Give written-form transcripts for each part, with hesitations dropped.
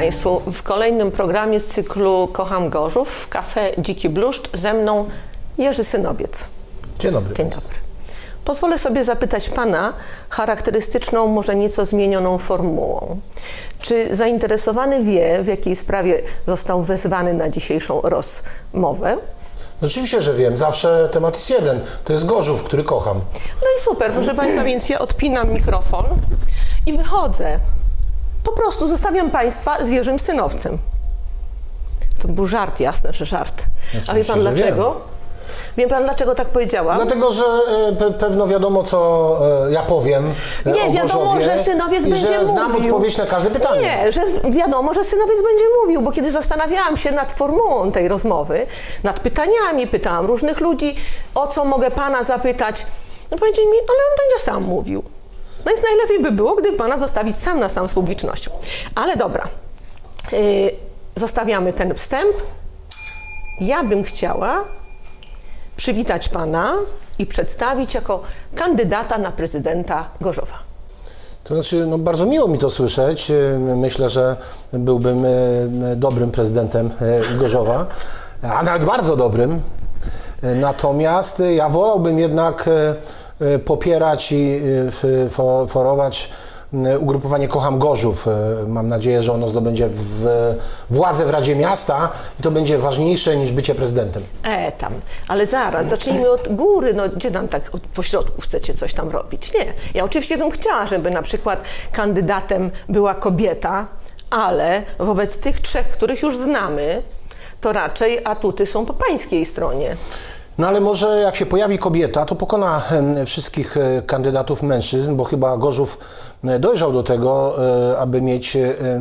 Państwu w kolejnym programie z cyklu Kocham Gorzów w Cafe Dziki Bluszcz ze mną Jerzy Synowiec. Dzień dobry. Dzień dobry. Pozwolę sobie zapytać Pana charakterystyczną, może nieco zmienioną formułą. Czy zainteresowany wie, w jakiej sprawie został wezwany na dzisiejszą rozmowę? Oczywiście, że wiem. Zawsze temat jest jeden. To jest Gorzów, który kocham. No i super, proszę Państwa, więc ja odpinam mikrofon i wychodzę. Po prostu zostawiam Państwa z Jerzym Synowcem. To był żart, jasne, że żart. A wie Pan dlaczego? Wie Pan, dlaczego tak powiedziałam? Dlatego, że pewno wiadomo, co ja powiem nie, o wiadomo, Gorzowie że Synowiec i będzie że mówił. znam odpowiedź na każde pytanie. Nie, że wiadomo, że Synowiec będzie mówił, bo kiedy zastanawiałam się nad formułą tej rozmowy, nad pytaniami, pytałam różnych ludzi, o co mogę Pana zapytać, no powiedzieli mi, ale on będzie sam mówił. No więc najlepiej by było, gdyby Pana zostawić sam na sam z publicznością. Ale dobra, zostawiamy ten wstęp. Ja bym chciała przywitać Pana i przedstawić jako kandydata na prezydenta Gorzowa. To znaczy, no bardzo miło mi to słyszeć. Myślę, że byłbym dobrym prezydentem Gorzowa, a nawet bardzo dobrym. Natomiast ja wolałbym jednak popierać i forować ugrupowanie Kocham Gorzów. Mam nadzieję, że ono zdobędzie władzę w Radzie Miasta i to będzie ważniejsze niż bycie prezydentem. Tam, ale zaraz, zacznijmy od góry, no gdzie tam tak po środku chcecie coś tam robić? Nie, ja oczywiście bym chciała, żeby na przykład kandydatem była kobieta, ale wobec tych trzech, których już znamy, to raczej atuty są po pańskiej stronie. No ale może jak się pojawi kobieta, to pokona wszystkich kandydatów mężczyzn, bo chyba Gorzów dojrzał do tego, aby mieć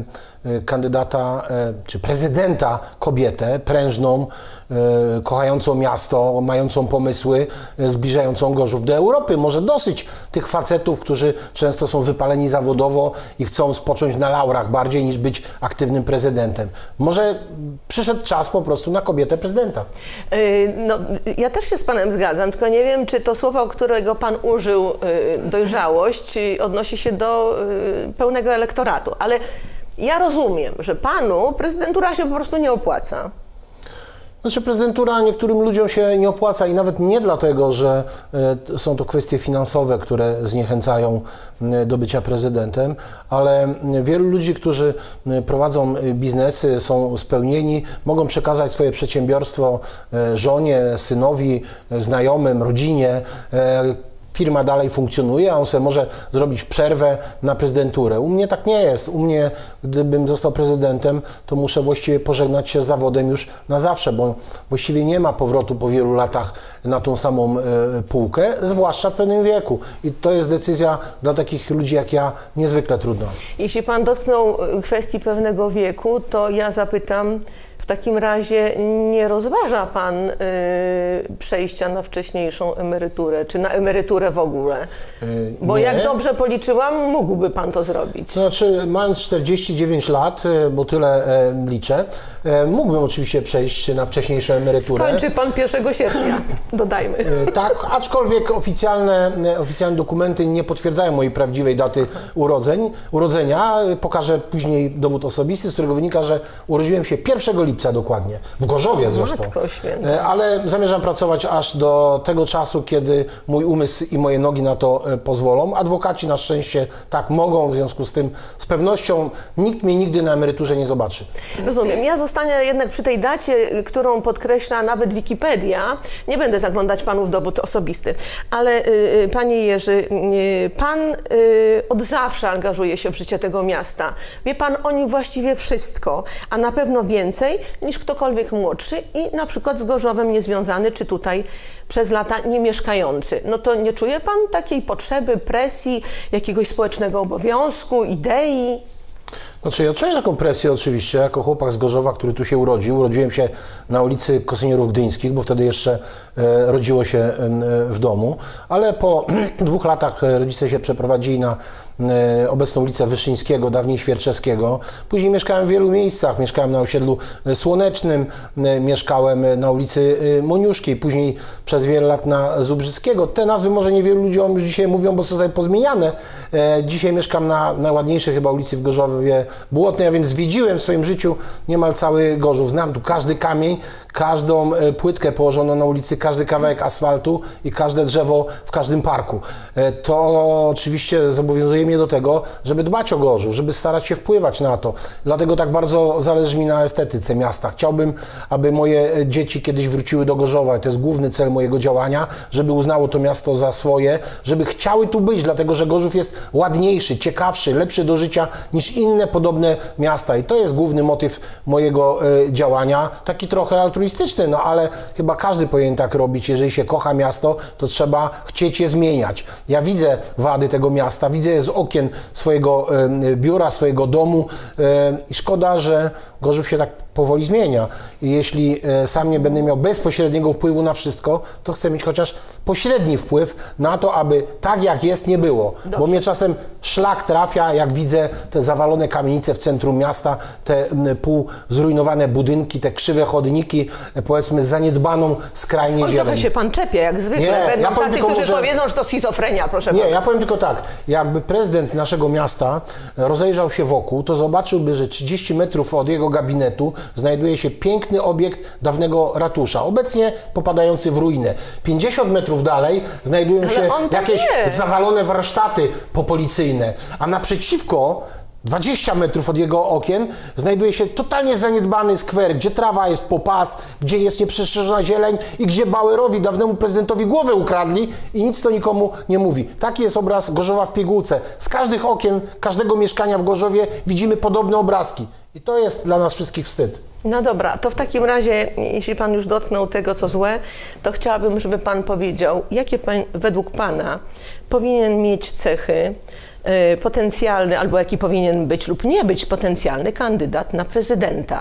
kandydata czy prezydenta kobietę, prężną, kochającą miasto, mającą pomysły, zbliżającą Gorzów do Europy. Może dosyć tych facetów, którzy często są wypaleni zawodowo i chcą spocząć na laurach bardziej niż być aktywnym prezydentem. Może przyszedł czas po prostu na kobietę prezydenta. No, ja też się z Panem zgadzam, tylko nie wiem, czy to słowo, którego Pan użył, dojrzałość, odnosi się do pełnego elektoratu, ale ja rozumiem, że Panu prezydentura się po prostu nie opłaca. Znaczy prezydentura niektórym ludziom się nie opłaca i nawet nie dlatego, że są to kwestie finansowe, które zniechęcają do bycia prezydentem, ale wielu ludzi, którzy prowadzą biznesy, są spełnieni, mogą przekazać swoje przedsiębiorstwo żonie, synowi, znajomym, rodzinie. Firma dalej funkcjonuje, a on sobie może zrobić przerwę na prezydenturę. U mnie tak nie jest. U mnie, gdybym został prezydentem, to muszę właściwie pożegnać się z zawodem już na zawsze, bo właściwie nie ma powrotu po wielu latach na tą samą półkę, zwłaszcza w pewnym wieku. I to jest decyzja dla takich ludzi jak ja niezwykle trudna. Jeśli Pan dotknął kwestii pewnego wieku, to ja zapytam, w takim razie nie rozważa Pan przejścia na wcześniejszą emeryturę, czy na emeryturę w ogóle? Bo nie. Jak dobrze policzyłam, mógłby Pan to zrobić. To znaczy, mając 49 lat, bo tyle liczę, mógłbym oczywiście przejść na wcześniejszą emeryturę. Skończy Pan 1 sierpnia, dodajmy. Tak, aczkolwiek oficjalne dokumenty nie potwierdzają mojej prawdziwej daty urodzenia. Pokażę później dowód osobisty, z którego wynika, że urodziłem się 1 lipca dokładnie, w Gorzowie zresztą. Matko święta. Ale zamierzam pracować aż do tego czasu, kiedy mój umysł i moje nogi na to pozwolą. Adwokaci na szczęście tak mogą, w związku z tym z pewnością nikt mnie nigdy na emeryturze nie zobaczy. Rozumiem. Ja zostanę jednak przy tej dacie, którą podkreśla nawet Wikipedia. Nie będę zaglądać Panu w dowód osobisty. Ale Panie Jerzy, Pan od zawsze angażuje się w życie tego miasta. Wie Pan o nim właściwie wszystko, a na pewno więcej niż ktokolwiek młodszy i na przykład z Gorzowem niezwiązany, czy tutaj przez lata nie mieszkający. No to nie czuje Pan takiej potrzeby, presji, jakiegoś społecznego obowiązku, idei? Znaczy, ja czuję taką presję oczywiście, jako chłopak z Gorzowa, który tu się urodził. Urodziłem się na ulicy Kosynierów Gdyńskich, bo wtedy jeszcze rodziło się w domu, ale po 2 latach rodzice się przeprowadzili na obecną ulicę Wyszyńskiego, dawniej Świerczewskiego. Później mieszkałem w wielu miejscach. Mieszkałem na osiedlu Słonecznym, mieszkałem na ulicy Moniuszkiej, później przez wiele lat na Zubrzyckiego. Te nazwy może niewielu ludziom już dzisiaj mówią, bo są tutaj pozmieniane. Dzisiaj mieszkam na najładniejszej chyba ulicy w Gorzowie Błotnej, a więc zwiedziłem w swoim życiu niemal cały Gorzów. Znam tu każdy kamień, każdą płytkę położoną na ulicy, każdy kawałek asfaltu i każde drzewo w każdym parku. To oczywiście zobowiązuje mnie do tego, żeby dbać o Gorzów, żeby starać się wpływać na to. Dlatego tak bardzo zależy mi na estetyce miasta. Chciałbym, aby moje dzieci kiedyś wróciły do Gorzowa. To jest główny cel mojego działania, żeby uznało to miasto za swoje, żeby chciały tu być, dlatego że Gorzów jest ładniejszy, ciekawszy, lepszy do życia niż inne podobne miasta. I to jest główny motyw mojego działania. Taki trochę altruistyczny, no ale chyba każdy powinien tak robić. Jeżeli się kocha miasto, to trzeba chcieć je zmieniać. Ja widzę wady tego miasta, widzę je z okien swojego biura, swojego domu i szkoda, że Gorzów się tak powoli zmienia. I jeśli sam nie będę miał bezpośredniego wpływu na wszystko, to chcę mieć chociaż pośredni wpływ na to, aby tak jak jest, nie było. Dobrze. Bo mnie czasem szlak trafia, jak widzę te zawalone kamienice w centrum miasta, te półzrujnowane budynki, te krzywe chodniki, powiedzmy zaniedbaną skrajnie zieleń. Trochę się pan czepie, jak zwykle. Nie, ja powiem tacy, którzy powiedzą, że to schizofrenia, proszę pana. Nie, ja powiem tylko tak, jakby prezydent naszego miasta rozejrzał się wokół, to zobaczyłby, że 30 metrów od jego gabinetu znajduje się piękny obiekt dawnego ratusza, obecnie popadający w ruinę. 50 metrów dalej znajdują się jakieś zawalone warsztaty popolicyjne, a naprzeciwko 20 metrów od jego okien znajduje się totalnie zaniedbany skwer, gdzie trawa jest po pas, gdzie jest nieprzestrzeżona zieleń i gdzie Bauerowi, dawnemu prezydentowi, głowę ukradli i nic to nikomu nie mówi. Taki jest obraz Gorzowa w pigułce. Z każdych okien, każdego mieszkania w Gorzowie widzimy podobne obrazki. I to jest dla nas wszystkich wstyd. No dobra, to w takim razie, jeśli pan już dotknął tego, co złe, to chciałabym, żeby pan powiedział, jakie według pana powinien mieć cechy potencjalny, albo jaki powinien być lub nie być potencjalny kandydat na prezydenta?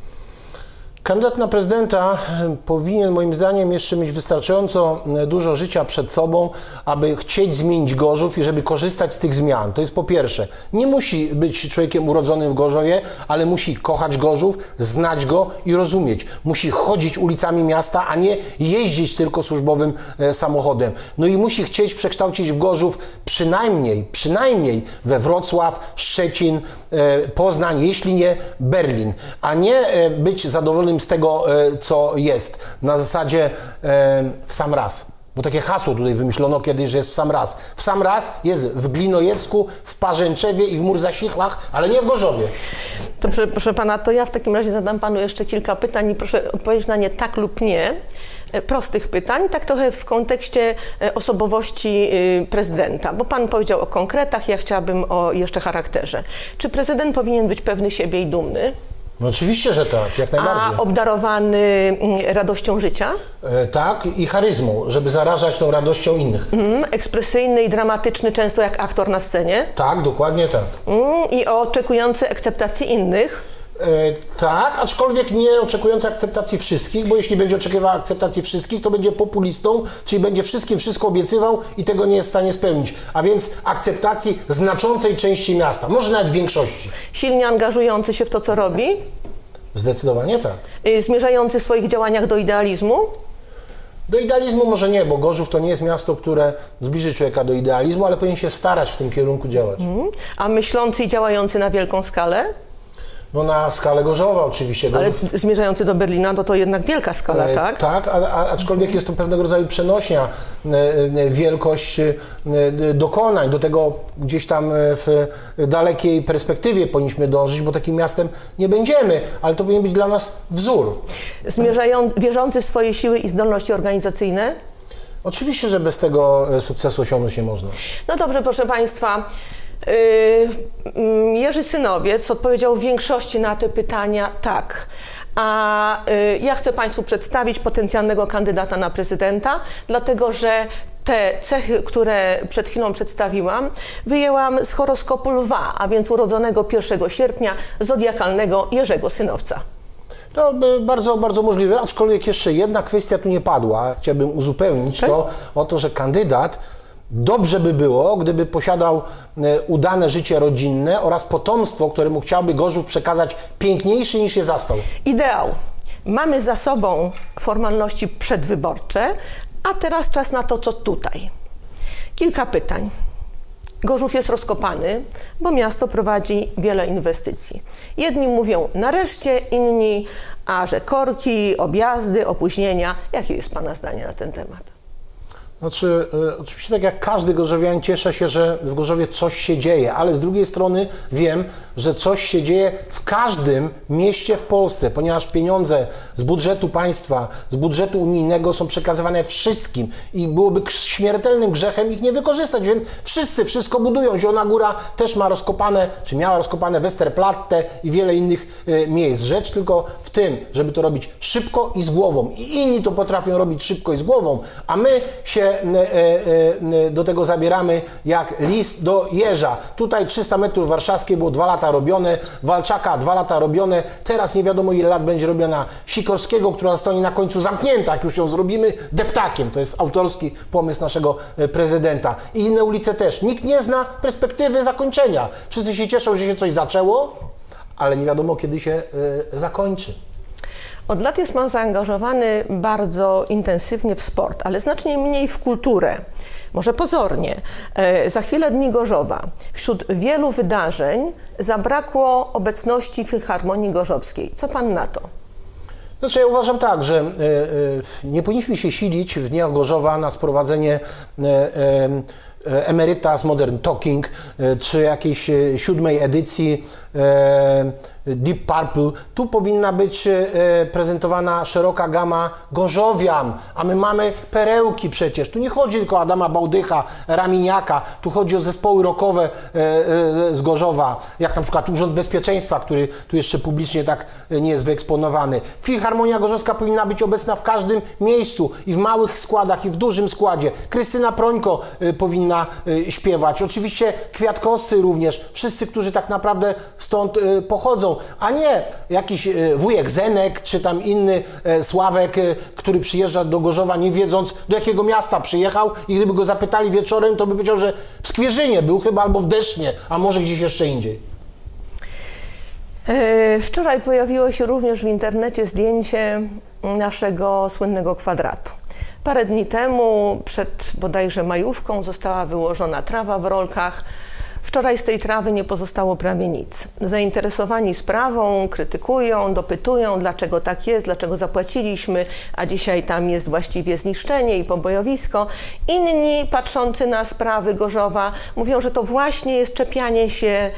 Kandydat na prezydenta powinien moim zdaniem jeszcze mieć wystarczająco dużo życia przed sobą, aby chcieć zmienić Gorzów i żeby korzystać z tych zmian. To jest po pierwsze. Nie musi być człowiekiem urodzonym w Gorzowie, ale musi kochać Gorzów, znać go i rozumieć. Musi chodzić ulicami miasta, a nie jeździć tylko służbowym samochodem. No i musi chcieć przekształcić w Gorzów przynajmniej we Wrocław, Szczecin, Poznań, jeśli nie Berlin, a nie być zadowolonym z tego, co jest. Na zasadzie w sam raz. Bo takie hasło tutaj wymyślono kiedyś, że jest w sam raz. W sam raz jest w Glinojecku, w Parzęczewie i w Murzasichlach, ale nie w Gorzowie. To proszę pana, to ja w takim razie zadam panu jeszcze kilka pytań i proszę odpowiedzieć na nie tak lub nie. Prostych pytań, tak trochę w kontekście osobowości prezydenta, bo pan powiedział o konkretach, ja chciałabym o jeszcze charakterze. Czy prezydent powinien być pewny siebie i dumny? No oczywiście, że tak, jak najbardziej. A obdarowany radością życia? Tak, i charyzmą, żeby zarażać tą radością innych. Ekspresyjny i dramatyczny, często jak aktor na scenie? Tak, dokładnie tak. I oczekujący akceptacji innych? Tak, aczkolwiek nie oczekujący akceptacji wszystkich, bo jeśli będzie oczekiwał akceptacji wszystkich, to będzie populistą, czyli będzie wszystkim wszystko obiecywał i tego nie jest w stanie spełnić. A więc akceptacji znaczącej części miasta, może nawet większości. Silnie angażujący się w to, co robi? Zdecydowanie tak. Zmierzający w swoich działaniach do idealizmu? Do idealizmu może nie, bo Gorzów to nie jest miasto, które zbliży człowieka do idealizmu, ale powinien się starać w tym kierunku działać. A myślący i działający na wielką skalę? No na skalę Gorzowa oczywiście. Gorzów... Ale zmierzający do Berlina, to jednak wielka skala, tak? Tak, aczkolwiek jest to pewnego rodzaju przenośnia, wielkość dokonań. Do tego gdzieś tam w dalekiej perspektywie powinniśmy dążyć, bo takim miastem nie będziemy, ale to powinien być dla nas wzór. Wierzący w swoje siły i zdolności organizacyjne? Oczywiście, że bez tego sukcesu osiągnąć nie można. No dobrze, proszę państwa. Jerzy Synowiec odpowiedział w większości na te pytania tak. A ja chcę państwu przedstawić potencjalnego kandydata na prezydenta, dlatego że te cechy, które przed chwilą przedstawiłam, wyjęłam z horoskopu Lwa, a więc urodzonego 1 sierpnia, zodiakalnego Jerzego Synowca. To bardzo, bardzo możliwe, aczkolwiek jeszcze jedna kwestia tu nie padła. Chciałbym uzupełnić to o to, że kandydat dobrze by było, gdyby posiadał udane życie rodzinne oraz potomstwo, któremu chciałby Gorzów przekazać piękniejszy niż je zastał. Ideał. Mamy za sobą formalności przedwyborcze, a teraz czas na to, co tutaj. Kilka pytań. Gorzów jest rozkopany, bo miasto prowadzi wiele inwestycji. Jedni mówią nareszcie, inni, a że korki, objazdy, opóźnienia. Jakie jest Pana zdanie na ten temat? Znaczy, oczywiście tak jak każdy gorzowianin cieszę się, że w Gorzowie coś się dzieje, ale z drugiej strony wiem, że coś się dzieje w każdym mieście w Polsce, ponieważ pieniądze z budżetu państwa, z budżetu unijnego są przekazywane wszystkim i byłoby śmiertelnym grzechem ich nie wykorzystać, więc wszyscy wszystko budują. Zielona Góra też ma rozkopane, czy miała rozkopane Westerplatte i wiele innych miejsc. Rzecz tylko w tym, żeby to robić szybko i z głową. I inni to potrafią robić szybko i z głową, a my się do tego zabieramy jak lis do jeża. Tutaj 300 metrów warszawskie było 2 lata robione, Walczaka 2 lata robione, teraz nie wiadomo ile lat będzie robiona Sikorskiego, która zostanie na końcu zamknięta, jak już ją zrobimy, deptakiem. To jest autorski pomysł naszego prezydenta. I inne ulice też. Nikt nie zna perspektywy zakończenia. Wszyscy się cieszą, że się coś zaczęło, ale nie wiadomo kiedy się zakończy. Od lat jest Pan zaangażowany bardzo intensywnie w sport, ale znacznie mniej w kulturę. Może pozornie. Za chwilę Dni Gorzowa. Wśród wielu wydarzeń zabrakło obecności Filharmonii Gorzowskiej. Co Pan na to? Znaczy ja uważam tak, że nie powinniśmy się silić w Dniach Gorzowa na sprowadzenie Emeritus Modern Talking, czy jakiejś 7. edycji Deep Purple. Tu powinna być prezentowana szeroka gama gorzowian, a my mamy perełki przecież. Tu nie chodzi tylko o Adama Bałdycha, Raminiaka, tu chodzi o zespoły rockowe z Gorzowa, jak na przykład Urząd Bezpieczeństwa, który tu jeszcze publicznie tak nie jest wyeksponowany. Filharmonia Gorzowska powinna być obecna w każdym miejscu i w małych składach, i w dużym składzie. Krystyna Prońko powinna śpiewać. Oczywiście Kwiatkowscy również. Wszyscy, którzy tak naprawdę stąd pochodzą, a nie jakiś wujek Zenek, czy tam inny Sławek, który przyjeżdża do Gorzowa, nie wiedząc, do jakiego miasta przyjechał, i gdyby go zapytali wieczorem, to by powiedział, że w Skwierzynie był chyba, albo w Desznie, a może gdzieś jeszcze indziej. Wczoraj pojawiło się również w internecie zdjęcie naszego słynnego kwadratu. Parę dni temu, przed bodajże majówką, została wyłożona trawa w rolkach. Wczoraj z tej trawy nie pozostało prawie nic. Zainteresowani sprawą krytykują, dopytują, dlaczego tak jest, dlaczego zapłaciliśmy, a dzisiaj tam jest właściwie zniszczenie i pobojowisko. Inni, patrzący na sprawy Gorzowa, mówią, że to właśnie jest czepianie się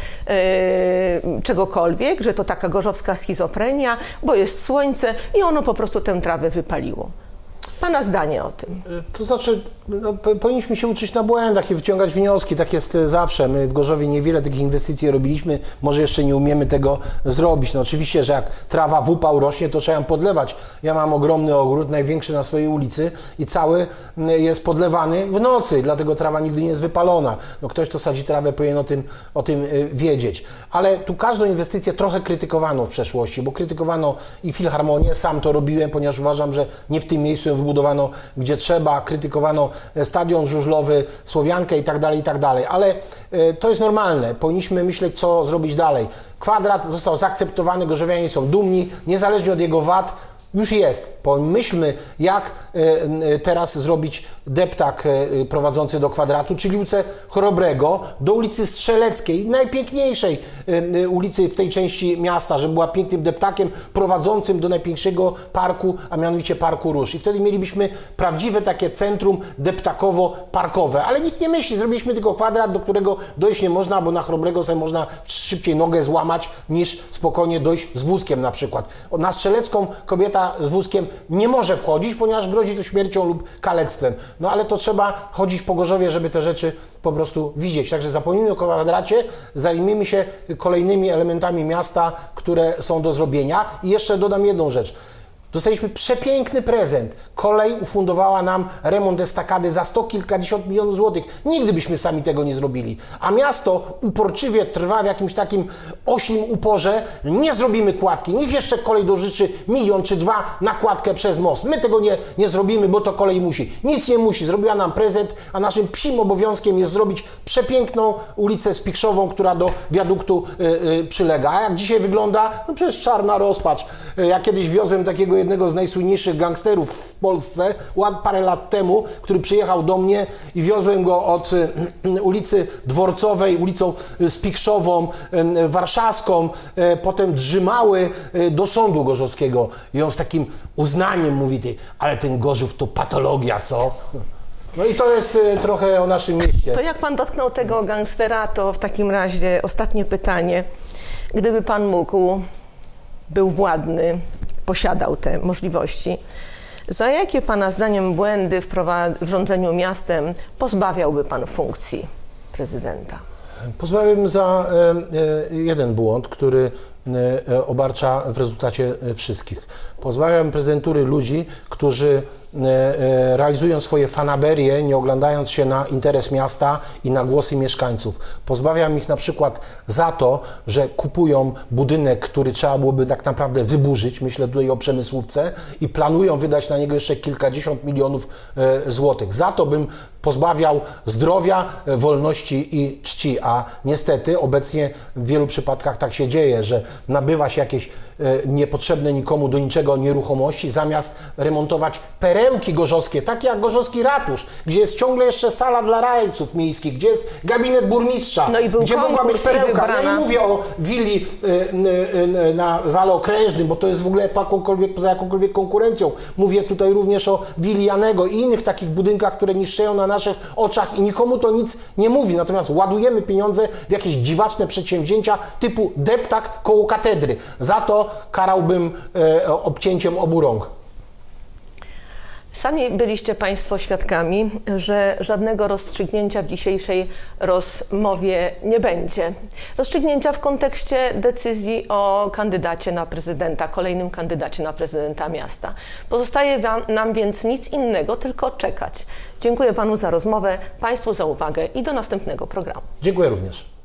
czegokolwiek, że to taka gorzowska schizofrenia, bo jest słońce i ono po prostu tę trawę wypaliło. Pana zdanie o tym? To znaczy, powinniśmy się uczyć na błędach i wyciągać wnioski, tak jest zawsze. My w Gorzowie niewiele takich inwestycji robiliśmy, może jeszcze nie umiemy tego zrobić. No oczywiście, że jak trawa w upał rośnie, to trzeba ją podlewać. Ja mam ogromny ogród, największy na swojej ulicy i cały jest podlewany w nocy, dlatego trawa nigdy nie jest wypalona. No ktoś, kto sadzi trawę, powinien o tym wiedzieć. Ale tu każdą inwestycję trochę krytykowano w przeszłości, bo krytykowano i Filharmonię, sam to robiłem, ponieważ uważam, że nie w tym miejscu ją wybudowano, gdzie trzeba, krytykowano stadion żużlowy, Słowiankę i tak dalej, ale to jest normalne. Powinniśmy myśleć, co zrobić dalej. Kwadrat został zaakceptowany, gorzowianie są dumni, niezależnie od jego wad, już jest. Pomyślmy, jak teraz zrobić deptak prowadzący do kwadratu, czyli ulicę Chrobrego do ulicy Strzeleckiej, najpiękniejszej ulicy w tej części miasta, żeby była pięknym deptakiem prowadzącym do najpiękniejszego parku, a mianowicie Parku Róż. I wtedy mielibyśmy prawdziwe takie centrum deptakowo-parkowe. Ale nikt nie myśli, zrobiliśmy tylko kwadrat, do którego dojść nie można, bo na Chrobrego sobie można szybciej nogę złamać, niż spokojnie dojść z wózkiem na przykład. Na Strzelecką kobieta z wózkiem nie może wchodzić, ponieważ grozi to śmiercią lub kalectwem. No ale to trzeba chodzić po Gorzowie, żeby te rzeczy po prostu widzieć. Także zapomnijmy o kwadracie, zajmijmy się kolejnymi elementami miasta, które są do zrobienia. I jeszcze dodam jedną rzecz. Dostaliśmy przepiękny prezent. Kolej ufundowała nam remont estakady za 100 kilkadziesiąt milionów złotych. Nigdy byśmy sami tego nie zrobili. A miasto uporczywie trwa w jakimś takim oślim uporze. Nie zrobimy kładki. Niech jeszcze kolej dożyczy 1 czy 2 miliony na kładkę przez most. My tego nie zrobimy, bo to kolej musi. Nic nie musi. Zrobiła nam prezent, a naszym psim obowiązkiem jest zrobić przepiękną ulicę Spichrzową, która do wiaduktu przylega. A jak dzisiaj wygląda? No przecież czarna rozpacz. Ja kiedyś wiozłem takiego jednego z najsłynniejszych gangsterów w Polsce, parę lat temu, który przyjechał do mnie i wiozłem go od ulicy Dworcowej, ulicą Spichrzową, Warszawską, potem Drzymały do sądu gorzowskiego. I on z takim uznaniem mówi, ale ten Gorzów to patologia, co? No i to jest trochę o naszym mieście. To jak pan dotknął tego gangstera, to w takim razie ostatnie pytanie. Gdyby pan mógł, był władny, posiadał te możliwości, za jakie pana zdaniem błędy w rządzeniu miastem pozbawiałby pan funkcji prezydenta? Pozbawiam za jeden błąd, który obarcza w rezultacie wszystkich. Pozbawiam prezydentury ludzi, którzy realizują swoje fanaberie, nie oglądając się na interes miasta i na głosy mieszkańców. Pozbawiam ich na przykład za to, że kupują budynek, który trzeba byłoby tak naprawdę wyburzyć, myślę tutaj o Przemysłówce, i planują wydać na niego jeszcze kilkadziesiąt milionów złotych. Za to bym pozbawiał zdrowia, wolności i czci, a niestety obecnie w wielu przypadkach tak się dzieje, że nabywa się jakieś niepotrzebne nikomu do niczego nieruchomości, zamiast remontować perełki gorzowskie, takie jak gorzowski ratusz, gdzie jest ciągle jeszcze sala dla radców miejskich, gdzie jest gabinet burmistrza, no i był gdzie mogła być perełka. Ja nie mówię o willi na wale okrężnym, bo to jest w ogóle poza jakąkolwiek konkurencją. Mówię tutaj również o willi Janego i innych takich budynkach, które niszczeją na naszych oczach i nikomu to nic nie mówi. Natomiast ładujemy pieniądze w jakieś dziwaczne przedsięwzięcia typu deptak koło katedry. Za to karałbym obcięciem obu rąk. Sami byliście państwo świadkami, że żadnego rozstrzygnięcia w dzisiejszej rozmowie nie będzie. Rozstrzygnięcia w kontekście decyzji o kandydacie na prezydenta, kolejnym kandydacie na prezydenta miasta. Pozostaje nam więc nic innego, tylko czekać. Dziękuję panu za rozmowę, państwu za uwagę i do następnego programu. Dziękuję również.